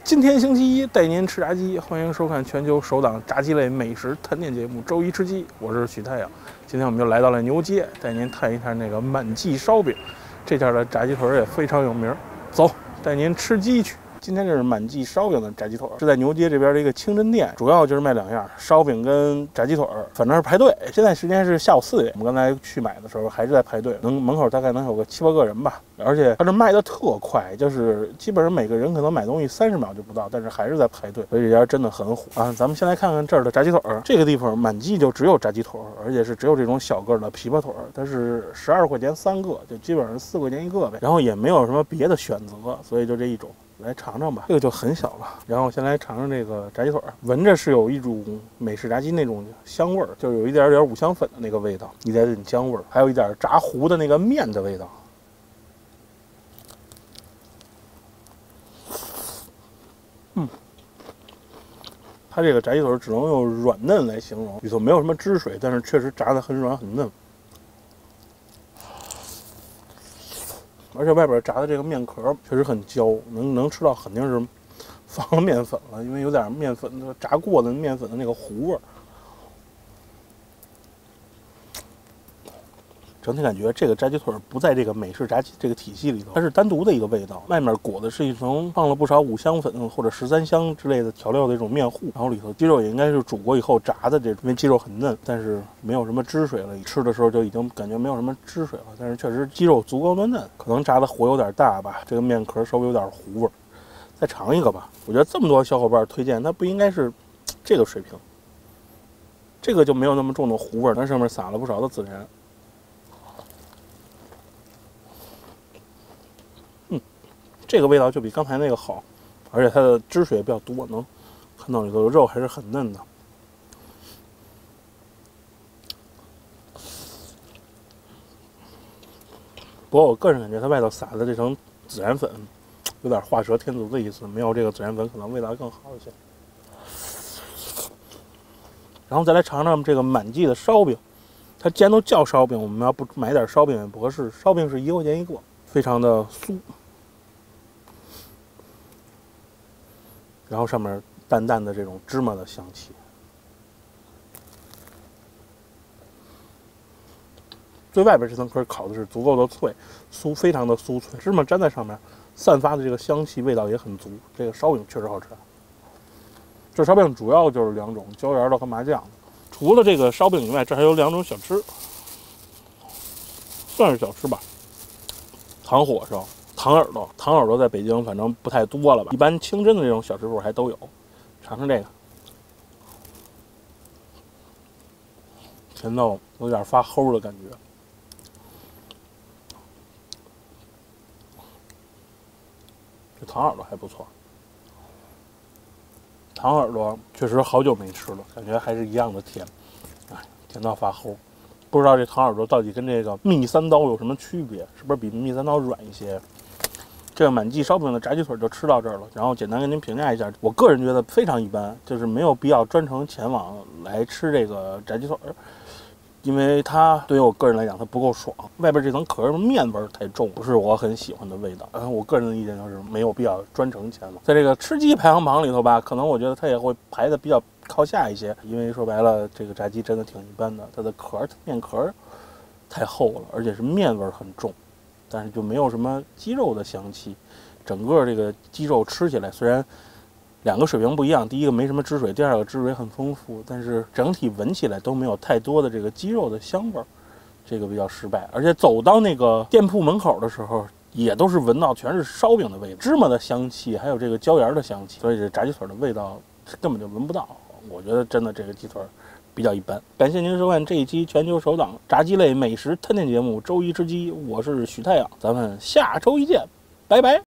今天星期一，带您吃炸鸡，欢迎收看全球首档炸鸡类美食探店节目《周一吃鸡》，我是许太阳。今天我们又来到了牛街，带您探一探那个满记烧饼，这家的炸鸡腿也非常有名。走，带您吃鸡去。今天这是满记烧饼的炸鸡腿，是在牛街这边的一个清真店，主要就是卖两样，烧饼跟炸鸡腿，反正是排队。现在时间是下午4点，我们刚才去买的时候还是在排队，门口大概能有个7、8个人吧。而且它这卖的特快，就是基本上每个人可能买东西30秒就不到，但是还是在排队，所以这家真的很火啊。咱们先来看看这儿的炸鸡腿，这个地方满记就只有炸鸡腿，而且是只有这种小个的琵琶腿，它是12块钱3个，就基本上4块钱1个呗，然后也没有什么别的选择，所以就这一种。来尝尝吧，这个就很小了。然后先来尝尝这个炸鸡腿，闻着是有一种美式炸鸡那种香味儿，就有一点点五香粉的那个味道，一点点姜味儿，还有一点炸糊的那个面的味道。它这个炸鸡腿只能用软嫩来形容，里头没有什么汁水，但是确实炸得很软很嫩。而且外边炸的这个面壳确实很焦，能吃到肯定是放了面粉了，因为有点面粉的炸过的面粉的那个糊味儿。整体感觉这个炸鸡腿不在这个美式炸鸡这个体系里头，它是单独的一个味道。外面裹的是一层放了不少五香粉或者13香之类的调料的这种面糊，然后里头鸡肉也应该是煮过以后炸的，这因为鸡肉很嫩，但是没有什么汁水了。吃的时候就已经感觉没有什么汁水了，但是确实鸡肉足够的嫩，可能炸的火有点大吧，这个面壳稍微有点糊味儿。再尝一个吧，我觉得这么多小伙伴推荐，它不应该是这个水平，这个就没有那么重的糊味儿，它上面撒了不少的孜然。这个味道就比刚才那个好，而且它的汁水也比较多，能看到里头的肉还是很嫩的。不过我个人感觉它外头撒的这层孜然粉有点画蛇添足的意思，没有这个孜然粉可能味道更好一些。然后再来尝尝这个满记的烧饼，它既然都叫烧饼，我们要不买点烧饼也不合适。烧饼是1块钱1个，非常的酥。然后上面淡淡的这种芝麻的香气，最外边这层壳烤的是足够的脆，非常的酥脆，芝麻粘在上面，散发的这个香气味道也很足。这个烧饼确实好吃。这烧饼主要就是2种，椒盐的和麻酱的。除了这个烧饼以外，这还有2种小吃，算是小吃吧。糖火烧。糖耳朵在北京反正不太多了吧，一般清真的这种小吃铺还都有。尝尝这个，甜到有点发齁的感觉。这糖耳朵还不错，糖耳朵确实好久没吃了，感觉还是一样的甜，哎，甜到发齁。不知道这糖耳朵到底跟这个蜜三刀有什么区别？是不是比蜜三刀软一些？这个满记烧饼的炸鸡腿就吃到这儿了，然后简单跟您评价一下，我个人觉得非常一般，就是没有必要专程前往来吃这个炸鸡腿，因为它对于我个人来讲它不够爽，外边这层壳面味太重，不是我很喜欢的味道。我个人的意见就是没有必要专程前往。在这个吃鸡排行榜里头吧，可能我觉得它也会排的比较靠下一些，因为说白了这个炸鸡真的挺一般的，它的面壳太厚了，而且是面味很重。但是就没有什么鸡肉的香气，整个这个鸡肉吃起来虽然2个水平不一样，第一个没什么汁水，第2个汁水很丰富，但是整体闻起来都没有太多的这个鸡肉的香味儿，这个比较失败。而且走到那个店铺门口的时候，也都是闻到全是烧饼的味道，芝麻的香气，还有这个椒盐的香气，所以这炸鸡腿的味道根本就闻不到。我觉得真的这个鸡腿比较一般。感谢您收看这一期全球首档炸鸡类美食探店节目《周一吃鸡》，我是许太阳，咱们下周一见，拜拜。